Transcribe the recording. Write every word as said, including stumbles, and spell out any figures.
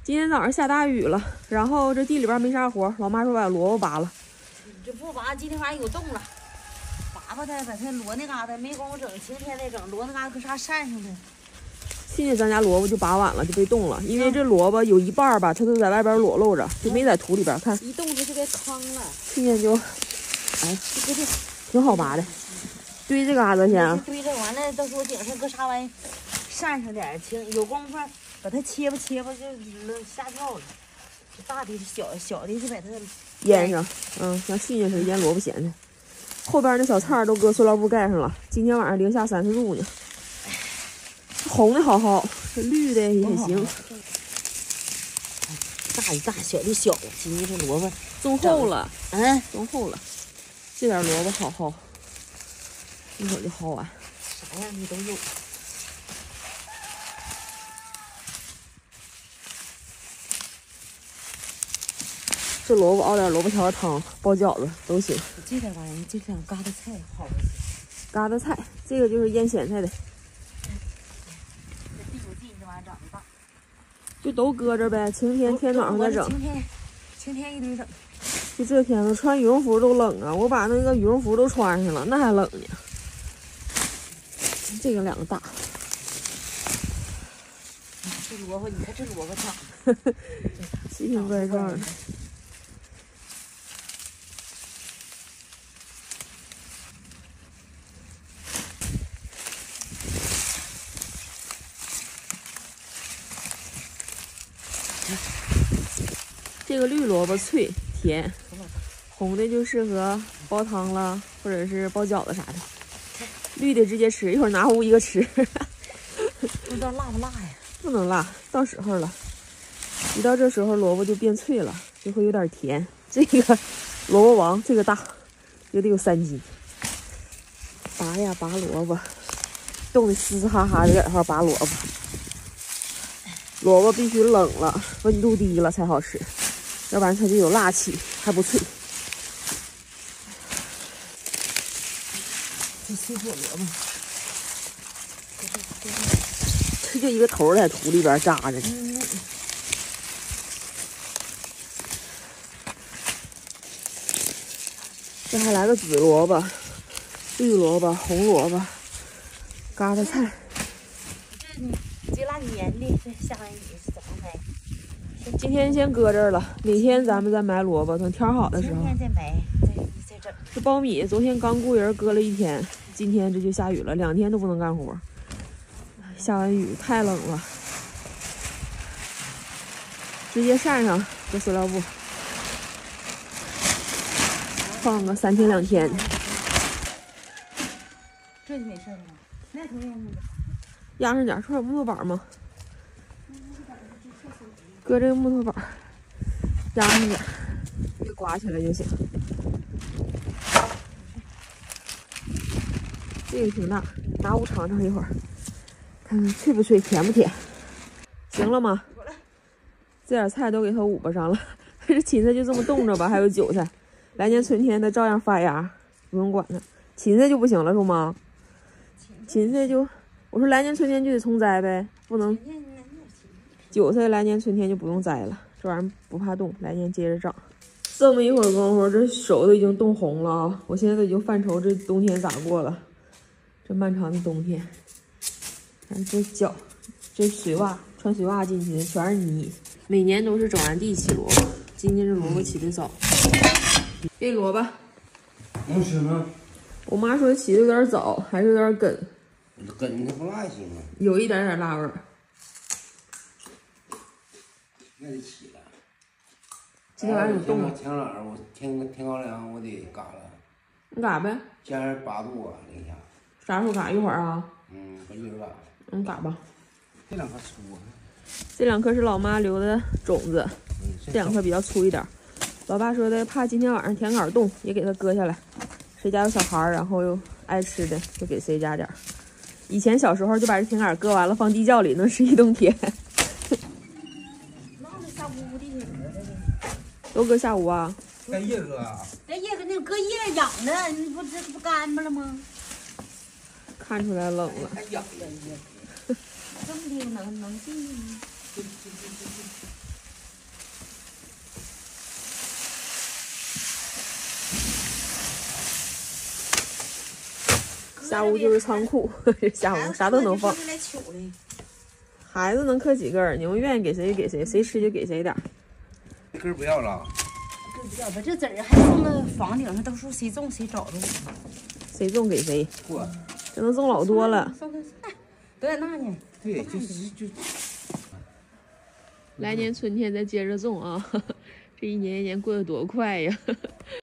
今天早上下大雨了，然后这地里边没啥活，老妈说把萝卜拔了。 这不拔，今天晚上有冻了，拔拔它，把它萝那嘎达没工夫整，晴天再整，萝那嘎达搁啥扇上的。 今天咱家萝卜就拔晚了，就被冻了，因为这萝卜有一半吧，它都在外边裸露着，就没在土里边。看， 一冻它就该糠了。 去年就，哎， 对对， 挺好拔的。堆这嘎达先， 堆着完了，到时候顶上搁啥玩意扇上点，晴有功夫把它切吧切吧就下掉了。大的小小的就把它腌上，嗯，像新鲜似的腌萝卜咸菜。后边那小菜都搁塑料布盖上了。今天晚上零下三十度呢。红的好好，这绿的也行。 大的大，小的小。今天这萝卜种厚了， 嗯， 种厚了。这点萝卜好薅，一会儿就薅完。 啥样的都有。 这萝卜熬点萝卜条汤，包饺子都行。 这点玩意儿，这两疙瘩菜好不行。 疙瘩菜，这个就是腌咸菜的。 这地有地，这玩意儿长得大。 就都搁着呗，晴天天暖和再整。 晴天，晴天一堆整。 就这天了，穿羽绒服都冷啊！我把那个羽绒服都穿上了，那还冷呢。这个两个大。 这萝卜，你看这萝卜长得奇形怪状的。这个绿萝卜脆甜，红的就适合煲汤了，或者是包饺子啥的。绿的直接吃，一会儿拿屋一个吃。 不知道辣不辣呀？ 不能辣，到时候了。一到这时候，萝卜就变脆了，就会有点甜。这个萝卜王，这个大，也得有三斤。拔呀拔萝卜，冻得嘶嘶哈哈的，在这块拔萝卜。萝卜必须冷了，温度低了才好吃，要不然它就有辣气，还不脆。 这水果萝卜， 这就一个头在土里边扎着呢。 嗯， 这还来个紫萝卜、绿萝卜、红萝卜、疙瘩菜。 这这拉年的，这下完雨是怎么买？ 今天先搁这儿了，哪天咱们再买萝卜，等天好的时候。 今天再买，再再整。 这苞米昨天刚雇人割了一天，今天这就下雨了，两天都不能干活。下完雨太冷了，直接扇上这塑料布，放个三天两天。 这就没事了，那头用的。 压上点，这有木头板吗？搁这个木头板，压上点，别刮起来就行。这个挺大，拿屋尝尝一会儿，看看脆不脆，甜不甜。行了吗？这点菜都给它捂巴上了。这芹菜就这么冻着吧，还有韭菜，来年春天它照样发芽，不用管它。芹菜就不行了，是吗？芹菜就，我说来年春天就得重栽呗，不能。韭菜来年春天就不用栽了，这玩意儿不怕冻，来年接着长。这么一会儿功夫，这手都已经冻红了啊！我现在都已经犯愁这冬天咋过了。这漫长的冬天，看这脚，这水袜穿水袜进去的全是泥。每年都是整完地起萝卜，今天这萝卜起的早。这萝卜能吃吗？ 我妈说起的有点早，还是有点梗。 梗它不辣行啊？ 有一点点辣味儿。 那得起了。 这玩意儿有冻吗？ 天冷，我天天高粱，我得嘎了。 你嘎呗。 加上八度啊，零下。 啥时候嘎？一会儿啊。 嗯，我一会儿嘎。 嗯，嘎吧。 这两颗粗啊。 这两颗是老妈留的种子，嗯、这两颗比较粗一点。老爸说的，怕今天晚上甜杆冻，也给它割下来。谁家有小孩，然后又爱吃的，就给谁家点儿。以前小时候就把这甜杆割完了，放地窖里，能吃一冬天。都搁下屋啊？ 干叶哥啊？ 那叶搁那搁叶养的，你不这不干巴了吗？ 看出来冷了。 还养的叶。 这么的能能进去吗？ 下屋就是仓库，下屋啥都能放。 来取的。 孩子能嗑几根儿，你们愿意给谁给谁，谁吃就给谁点儿。 这根儿不要了， 根儿不要，把这籽儿还种到房顶上，到时候谁种谁找着。 谁种给谁， 嚯， 这能种老多了。 送送送，都在那呢。 对，就是就。 来年春天再接着种啊，这一年一年过得多快呀！